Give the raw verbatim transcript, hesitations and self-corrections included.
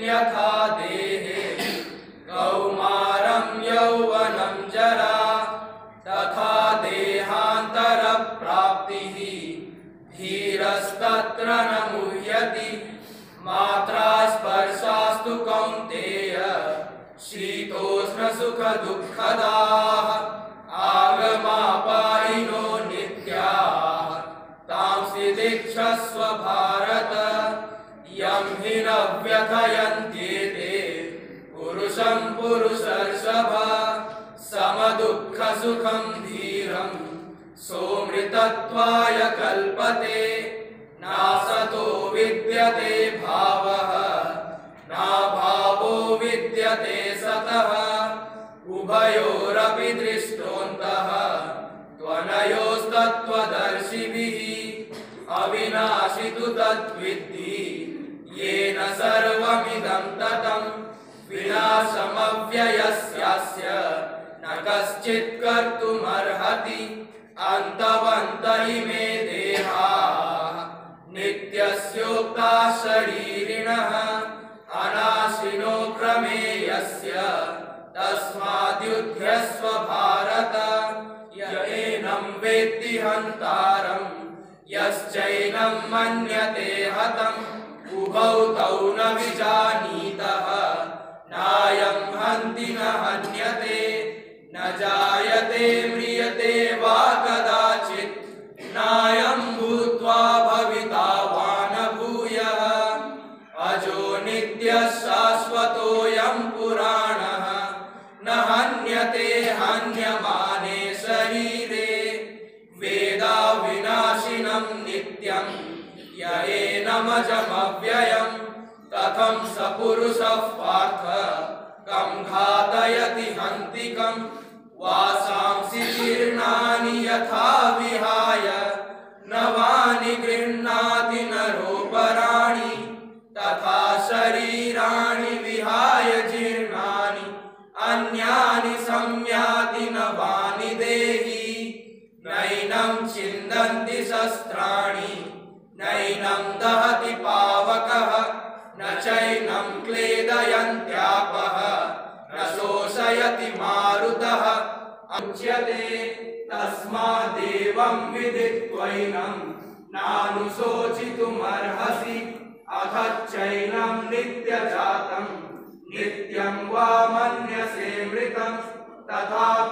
यथा देहे कौमारं यौवनं जरा तथा देहान्तरप्राप्तिः धीरस्तत्र न मुह्यति। मात्रा स्पर्शास्तु कौन्तेय शीतोष्णसुखदुःखदाः आगमापायिनो नित्याः तांसि दीक्षस्व भारत। यं हि न व्यथयन्त्येते पुरुषं पुरुषर्षभ समदुःखसुखं धीरं सोऽमृतत्वाय कल्पते। नासतो विद्यते भावः नाभावो विद्यते सतः उभयोरपि दृष्टोऽन्तः त्वनयोस्तत्त्वदर्शिभिः। अविनाशि तु तद्विद्धि येन सर्वमिदं ततं विनाशमव्ययस्यास्य न कश्चित् कर्तुमर्हति। अन्तवन्त इमे देहाः नित्यस्योक्ताः शरीरिणः अनाशिनो प्रमेयस्य तस्माद्युध्यस्व भारत। य एनं वेत्ति हन्तारं यश्चैनं मन्यते हतम् उभौ तौ न विजानीतः नायं हन्ति न हन्यते। न जायते म्रियते वा कदाचित् नायं भूत्वा भविता वा न भूयः। अजो नित्यः शाश्वतोऽयं पुराणः न हन्यते हन्यमाने शरीरे। वेदाविनाशिनं नित्यं य एनमजमव्ययं कथं स पुरुषः पार्थ कं घातयति हन्तिकम्। वासांसि जीर्णानि यथा विहाय नवानि गृह्णाति नरोपराणि तथा शरीराणि विहाय जीर्णानि अन्यानि संयाति नवानि देहि। नैनं छिन्दन्ति शस्त्राणि नैनं दहति पावकः न चैनं क्लेदयन्त्यापः न शोषयति मारुतः। उच्यते तस्मादेवं विदित्वैनं नानुशोचितुमर्हसि। अथचैनं नित्यजातं नित्यं वा मन्यसे मृतं तथा